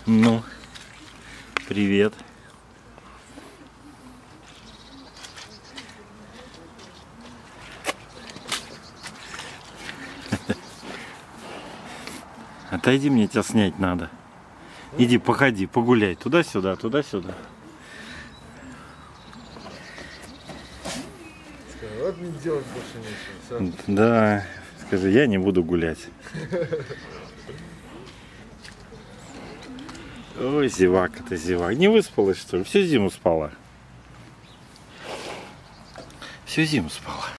Ну, привет. Отойди, мне тебя снять надо. Иди, походи, погуляй. Туда-сюда, туда-сюда. Вот не делать больше нечего. Да, скажи, я не буду гулять. Ой, зевака ты, зевак. Не выспалась, что ли? Всю зиму спала. Всю зиму спала.